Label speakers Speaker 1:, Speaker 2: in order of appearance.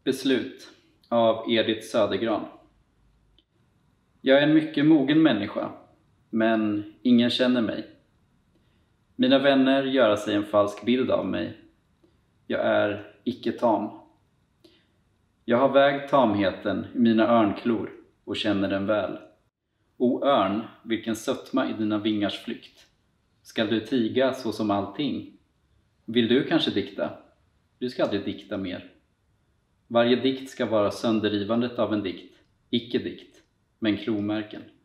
Speaker 1: Beslut av Edith Södergran. Jag är en mycket mogen människa, men ingen känner mig. Mina vänner gör sig en falsk bild av mig. Jag är icke tam. Jag har vägt tamheten i mina örnklor och känner den väl. O örn, vilken sötma i dina vingars flykt. Skall du tiga så som allting? Vill du kanske dikta? Du ska aldrig dikta mer. Varje dikt ska vara sönderrivandet av en dikt, icke dikt, men klomärken.